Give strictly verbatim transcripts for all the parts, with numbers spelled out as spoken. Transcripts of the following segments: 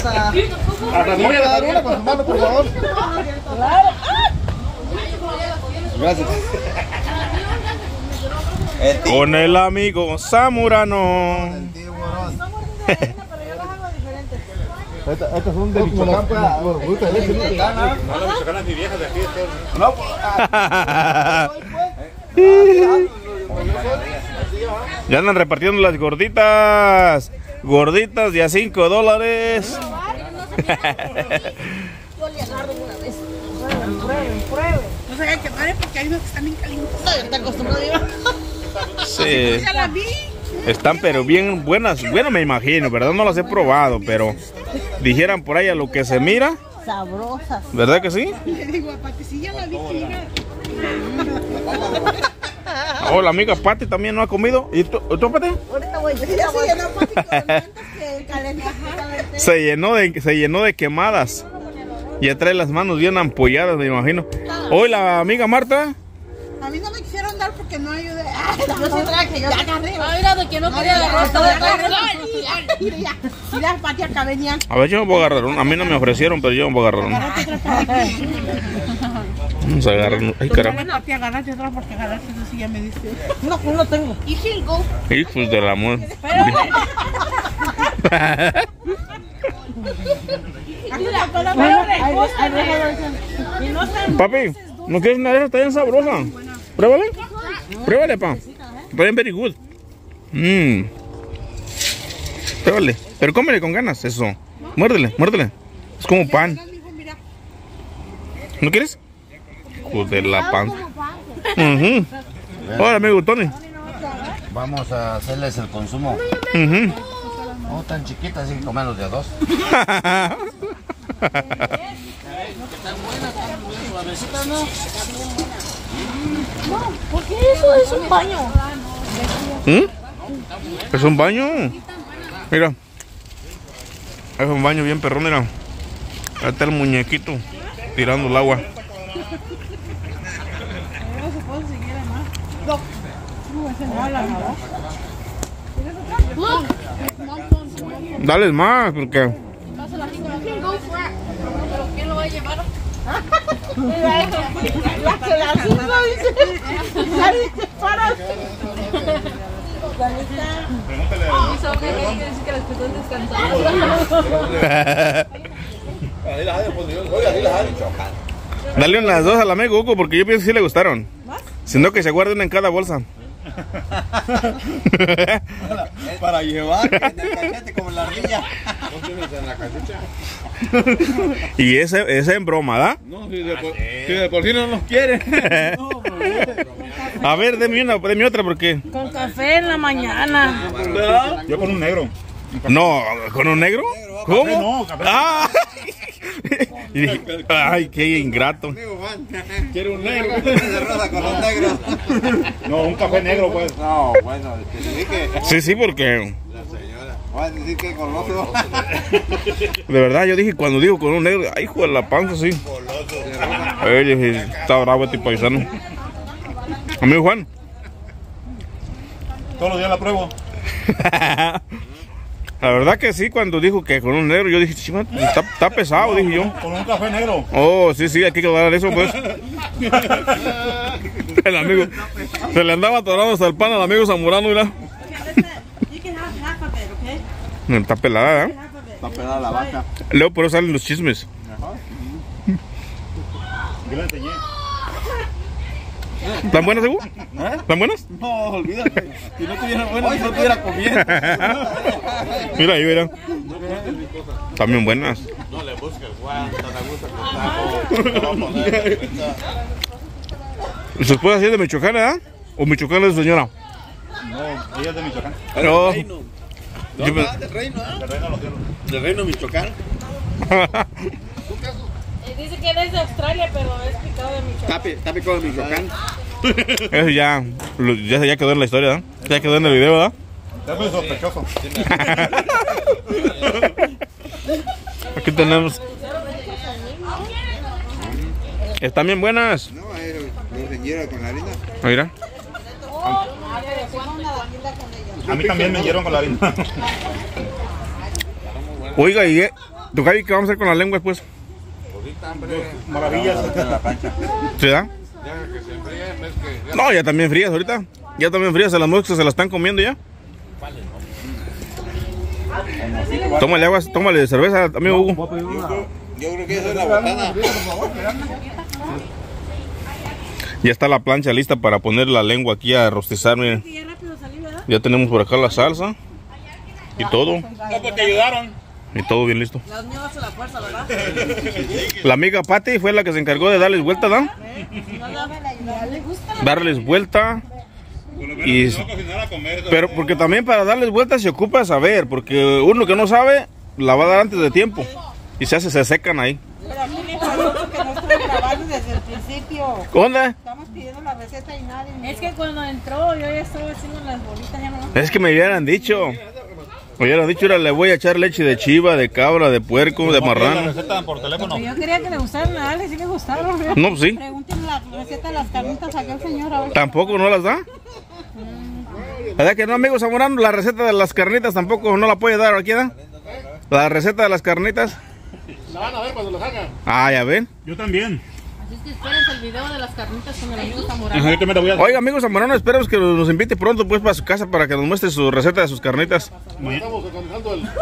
a... a Ramón y a la Daniela con su mano, por favor. Gracias. Con el amigo Zamorano. Estas son de Michoacán, pues. No, la Michoacán es mi vieja de aquí. no, Ya andan repartiendo las gorditas. Gorditas de a cinco dólares. Yo le agarro una vez. Prueben, prueben. No se hagan quemar porque hay unos que están bien calientes. Está acostumbrado a Sí. Ya la vi. Están pero bien buenas. Bueno, me imagino, ¿verdad? No las he probado, pero dijeran por ahí a lo que se mira. sabrosas. ¿Verdad que sí? Le digo a Pati, sí, ya la vi, mira. Oh, la amiga Pati también no ha comido. ¿Y tú, tú Pati? Ahorita voy a decir, ya se llenó Pati con tantas que calenté. Se llenó de, se llenó de quemadas. Ya trae las manos bien ampolladas, me imagino. Hoy la amiga Marta. A mí no me quisieron dar porque no ayudé. Yo sí traje, yo agarré. Ah, mira, de que no quería agarrar todo el carro. Mira, ya. Mira, Pati, acá venían. A ver, yo me voy a agarrar una. A mí no me ofrecieron, pero yo me voy a agarrar una. Agárrate otra Pati. Vamos a agarrar una. Ay, caramba. Pati, agárrate otra porque agarrarte eso sí ya me diste. No, no lo tengo. You can go. Hijos del amor. Papi, ¿no quieres una de esas? Está bien sabrosa. Pruébale. Pruébale, pa. Está bien very good. Mmm. Pruébale. Pero cómele con ganas, eso. Muérdele, muérdele. Es como pan. ¿No quieres? Hijo de la pan. Uh-huh. Hola, amigo Tony. Vamos a hacerles el consumo. Uh-huh. No tan chiquitas, así que comerlos de a dos. No, porque eso es un baño. ¿Mm? Es un baño. Mira. Es un baño bien perrón, mira. Ahí está el muñequito tirando el agua. Dale más, porque... ¿Pero quién lo va a llevar? La que la suba, dice. La dice para. Dice que quiere decir que las que están descansadas. Dale unas dos al amigo Hugo, porque yo pienso que sí le gustaron. Sino que se guarden en cada bolsa. Para llevar en el cachete como la ardilla. ¿No tienes en la cachucha? Y ese, ese en broma, ¿da? No, si de, por, si de por sí no nos quieren. A ver, deme una, deme otra, porque... Con café en la mañana. Yo con un negro. No, ¿con un negro? ¿Cómo? Café no, café. Ah. Y dije, ay, qué ingrato. Quiero un negro. Se rosa con los negros. No, un café negro, pues. No, bueno, te dije que Sí, sí, porque... la señora. Voy a decir que goloso. De verdad, yo dije, cuando digo con un negro, ay, hijo de la panza, sí. Ay, dije, está bravo este paisano. Amigo Juan. Todos los días la pruebo. La verdad que sí, cuando dijo que con un negro, yo dije, chima, está, está pesado, dije yo. Con un café negro. Oh, sí, sí, hay que aclarar eso, pues. El amigo, se le andaba atorando hasta el pan al amigo Zamorano, mira. Está pelada, ¿eh? Está pelada la vaca. Luego por eso salen los chismes. Yo le enseñé. ¿Están buenas, Hugo? ¿Están buenas? No, olvídate. Si no tuviera bueno, no estuviera comiendo. Mira ahí, mira. También buenas. No le busques, Juan. No le gusta que ¿Su esposa sí es de Michoacán, eh? ¿O Michoacán es su señora? No, ella es de Michoacán. No. No, Yo me- del reino, ¿ah? De Reino de los Cielos. Del reino Michoacán. Dice que él es de Australia, pero es picado de Michoacán. Está, pi- está picado de Michoacán. Eso ya, lo- ya, ya quedó en la historia, ¿eh? Ya quedó en el video, ¿verdad? Es muy sospechoso. Aquí tenemos. Están bien buenas. No, lo señora con la harina. Mira. A mí también me dieron con la harina. Oiga, y, Tocayo, ¿qué vamos a hacer con las lenguas, pues? Maravillas. En la plancha. ¿Sí da? No, ya también frías ahorita. Ya también frías, a las moscas se las están comiendo ya. Tómale agua, tómale cerveza, amigo Hugo. Yo creo que esa es la botana. Ya está la plancha lista para poner la lengua aquí a rostizar, miren. Ya tenemos por acá la salsa y todo. ¿Cómo te ayudaron? Y todo bien listo. Las mías hacen la fuerza, ¿verdad? La amiga Patty fue la que se encargó de darles vuelta, ¿no? Darles vuelta. Y, pero porque también para darles vuelta se ocupa saber, porque uno que no sabe la va a dar antes de tiempo y se hace, se secan ahí. Pero a mí me faltó porque no estoy grabando desde el principio. ¿Dónde? Estamos pidiendo la receta y nadie me Es que cuando entró, yo ya estaba haciendo las bolitas, ya no. Es que me hubieran dicho. Me hubieran dicho, ahora le voy a echar leche de chiva, de cabra, de puerco, de La marrano. receta por teléfono. Yo quería que le gustaran a Ale, sí le gustaron. No, pues sí. Pregúntenle la receta de las carnitas a aquel señor. A ver. Tampoco no las da. ¿Verdad que no, amigo Zamorano? La receta de las carnitas tampoco no la puede dar aquí, ¿da? La receta de las carnitas. La van a ver cuando los hagan. Ah, ya ven. Yo también. Así es que espérense el video de las carnitas con el amigo Zamorano. Ajá, yo también la voy a hacer. Oiga, amigo Zamorano, esperamos que nos invite pronto pues para su casa para que nos muestre su receta de sus carnitas. Estamos organizando el,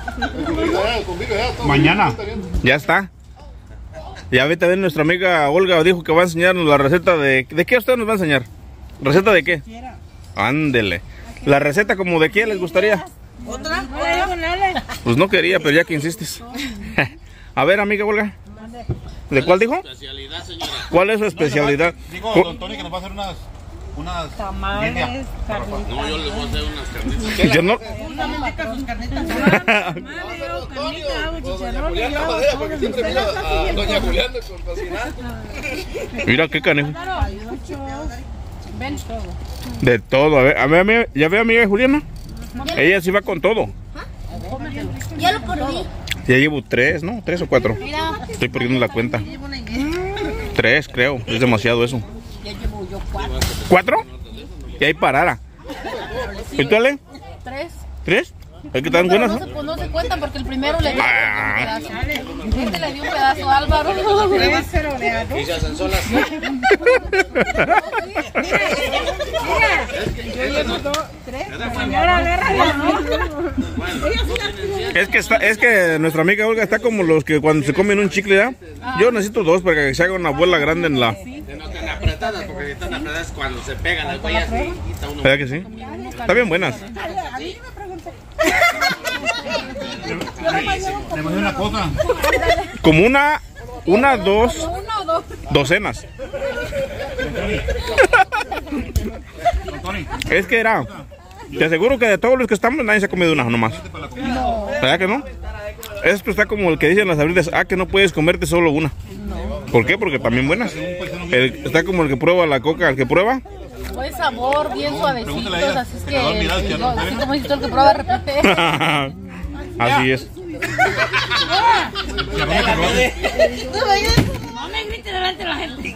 el mañana. Ya está. Ya ahorita ven, nuestra amiga Olga dijo que va a enseñarnos la receta de... ¿De qué usted nos va a enseñar? ¿Receta de qué? Ándele. La receta como de qué les gustaría. ¿Otra? Hola, con Ale. Pues no quería, pero ya que insistes. A ver, amiga Olga. ¿De cuál dijo? ¿Cuál es su especialidad? Digo, don Tony, que nos va a hacer unas... Unas... Tamales, carnitas. No, yo les voy a hacer unas carnitas. Yo no... Solamente con sus carnitas. Porque siempre miro a doña Julián con cocinar. Mira qué canejo. Ven todo. De todo. A ver, a ver, amiga, ¿ya ve, amiga Juliana? Ella sí va con todo. Ya lo perdí. Ya llevo tres, ¿no? Tres o cuatro. Mira. Estoy perdiendo la cuenta. Tres, creo. Es demasiado eso. Ya llevo yo cuatro. ¿Cuatro? Y ahí parara. ¿Y tú, Ale? Tres. ¿Tres? Es que están Pero buenas, no, ¿no? se, pues no se cuentan porque el primero le dio Ah. un pedazo. Este le dio un pedazo a Álvaro. Tres, pero de algo. Y se hacen solas. Señora, agárrala, ¿no? Es que está, es que nuestra amiga Olga está como los que cuando se comen un chicle, ¿ya? Yo necesito dos para que se haga una bola grande en la... Que no están apretadas, porque si están apretadas cuando se pegan las huellas y quita uno. ¿Verdad que sí? Están bien buenas. Le voy a hacer una cosa. Como una, una, dos, Uno o dos. docenas. Don Tony, Es que era... Te aseguro que de todos los que estamos nadie se ha comido una nomás. ¿Verdad que no? Esto está como el que dicen las abridas, ah, que no puedes comerte solo una. ¿Por qué? Porque también buenas. El- está como el que prueba la coca, el que prueba. Buen sabor, bien suavecitos, Pregúntale a ella. así es Que te va a mirar, que, que no, no- así como dices tú, el que prueba repite. Así es. No me grites delante de la gente.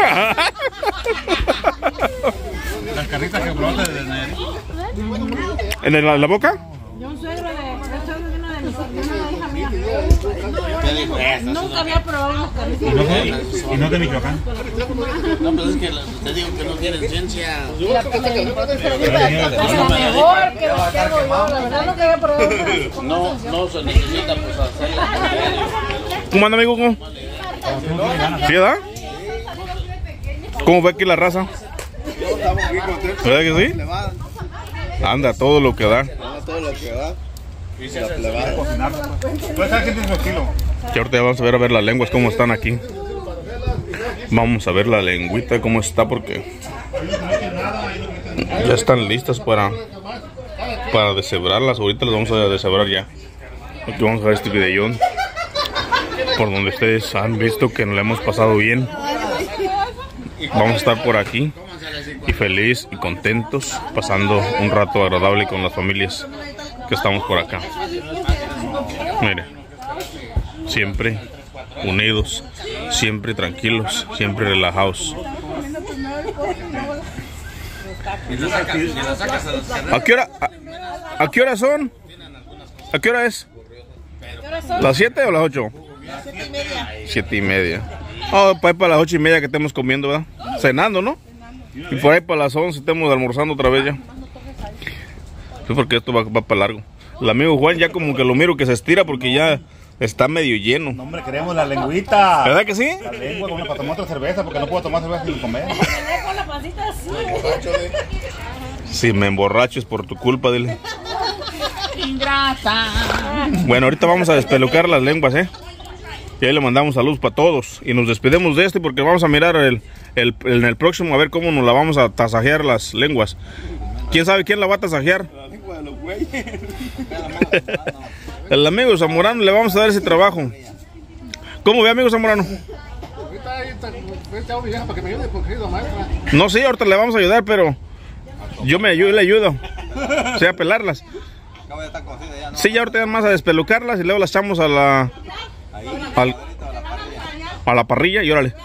las carnitas que probaste de Nayarit. ¿En el- la boca? Yo un suegro de, un suegro de una de mis de una hija mía. ¿Qué dijo? Estas Nunca había probado unas carnitas. Y no de, y no de Michoacán. No, pues es que la- te digo que no tienen ciencia. Mira, pues, le digo, pero mira, es lo mejor que lo que hago yo. La verdad nunca había probado unas. No, no se necesita pues hacerla con serio. ¿Cómo anda, amigo? ¿Cómo? ¿Sí, verdad? ¿Cómo ve aquí la raza? Estamos muy contentos. ¿Verdad que sí? Le va, Anda, todo lo que da. le va todo lo que da. Y se le va. Pues cada quien tiene su estilo. Y ahorita vamos a ver a ver las lenguas cómo están aquí. Vamos a ver la lengüita cómo está porque ya están listas para para deshebrarlas. Ahorita las vamos a deshebrar ya. Aquí vamos a ver este videón por donde ustedes han visto que nos la hemos pasado bien. Vamos a estar por aquí y feliz y contentos pasando un rato agradable con las familias que estamos por acá. Mire, siempre unidos, siempre tranquilos, siempre relajados. ¿A qué hora, a, a qué hora son? ¿A qué hora es? ¿Las siete o las ocho? Siete y media. Siete y media. Oh, para ahí para las ocho y media que estemos comiendo, ¿verdad? Cenando, ¿no? Y por ahí para las once estemos almorzando otra vez ya. Sí, porque esto va, va para largo. El amigo Juan ya como que lo miro que se estira porque ya está medio lleno. No, hombre, queremos la lengüita. ¿Verdad que sí? La lengua como para tomar otra cerveza, porque no puedo tomar cerveza sin comer. Si me emborracho es por tu culpa, dile. Ingrata. Bueno, ahorita vamos a despelucar las lenguas, ¿eh? Y ahí le mandamos saludos para todos. Y nos despedimos de este porque vamos a mirar el, el, en el próximo a ver cómo nos la vamos a tasajear las lenguas. ¿Quién sabe quién la va a tasajear? El amigo Zamorano le vamos a dar ese trabajo. ¿Cómo ve, amigo Zamorano? No sé, ahorita le vamos a ayudar, pero yo me ayudo, le ayudo. O sea, a pelarlas. Sí, ya ahorita vamos a despelucarlas y luego las echamos a la al, a la parrilla y órale.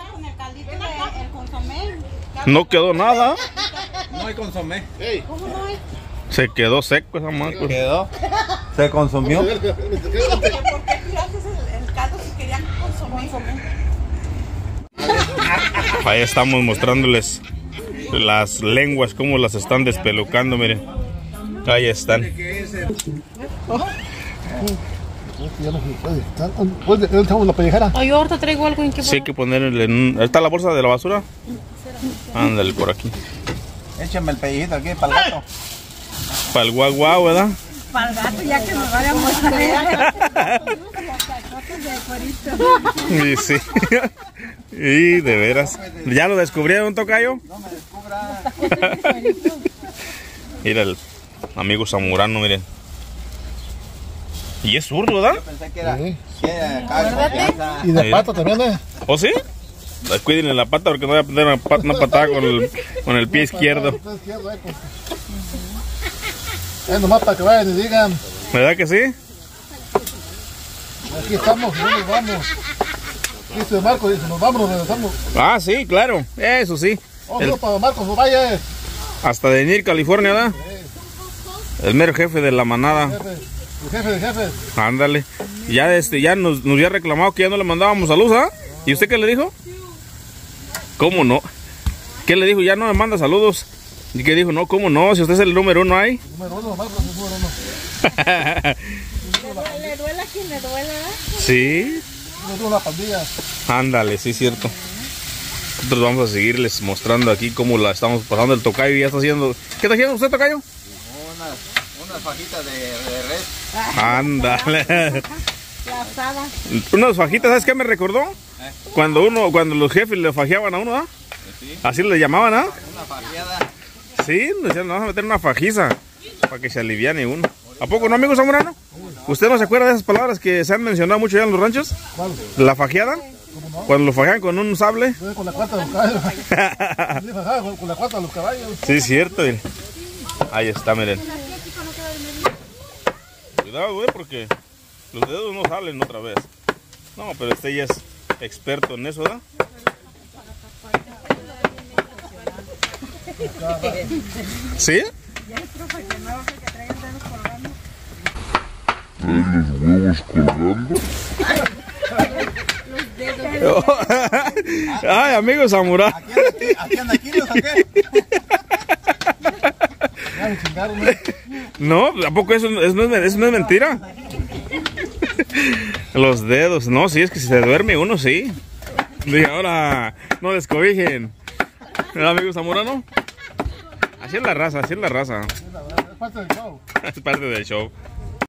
No quedó nada. No hay consomé. ¿Cómo no hay? Se quedó seco esa madre. Quedó. Se consumió. ¿Por qué tiraste el, el caldo si querían consomé? Ahí estamos mostrándoles las lenguas, cómo las están despelucando, miren. Ahí están. la pellejera. Ay, yo ahorita traigo algo en que Sí, hay que ponerle en un... ¿Está la bolsa de la basura? Ándale por aquí. Échame el pellejito aquí para el gato. Para el guau guau, ¿verdad? para el gato, ya que nos vaya a mostrar. Y sí. Y de veras. ¿Ya lo descubrieron, tocayo? No me descubra. Mira el amigo Zamorano, miren. Y es zurdo, ¿verdad? Yo pensé que era, Sí. que era acá de confianza. Y de Sí. pata también, ¿eh? ¿O sí? Cuídenle la pata porque no voy a poner una, pat- una patada con el, con el pie izquierdo. Es nomás para que vayan y digan, ¿Verdad que sí? aquí estamos, no nos vamos. Dice Marco, dice, nos vamos, nos regresamos. Ah, sí, claro. Eso sí. Oh, El- no, para Marcos, no vaya, hasta de Nir, California, ¿verdad? El mero jefe de la manada. jefe, el jefe de jefes. Ándale. Ya este, ya nos, nos había reclamado que ya no le mandábamos saludos, ¿ah? ¿Y usted qué le dijo? ¿Cómo no? ¿Qué le dijo? Ya no me manda saludos. ¿Y qué dijo? No, ¿cómo no? Si usted es el número uno ahí. Número uno, Marcos, es número uno. Le duela a quien le duela. Sí. Número uno, la pandilla. Ándale, sí, cierto. Nosotros vamos a seguirles mostrando aquí cómo la estamos pasando. El tocayo ya está haciendo... ¿Qué está haciendo usted, tocayo? Unas, unas fajitas de, de res. Ándale. La asada. Unas fajitas, ¿sabes qué me recordó? Cuando uno, cuando los jefes le fajeaban a uno, ¿ah? Así le llamaban, ¿ah? Una fajeada. Sí, le decían, vamos a meter una fajiza para que se aliviane uno. ¿A poco no, amigo Zamorano? ¿Usted no se acuerda de esas palabras que se han mencionado mucho ya en los ranchos? ¿Cuál? ¿La fajeada? Cuando lo fajean con un sable. Yo con la cuarta de los caballos. Sí, ajá, con, con la cuarta de los caballos. Sí, cierto. Miren. Ahí está, miren. Cuidado, güey, porque los dedos no salen otra vez. No, pero este ya es experto en eso, ¿verdad? ¿Sí? Ay, amigo Zamorano. Aquí anda, aquí, aquí anda kilos, ¿o qué? Ya me chingaron, ¿eh? No, ¿a poco eso, eso no, es, eso no es mentira? Los dedos, no, sí, es que si se duerme uno, sí. Dije, ahora, no descobijen. ¿Verdad, amigo Zamorano? Así es la raza, así es la raza. Es parte del show. Es parte del show.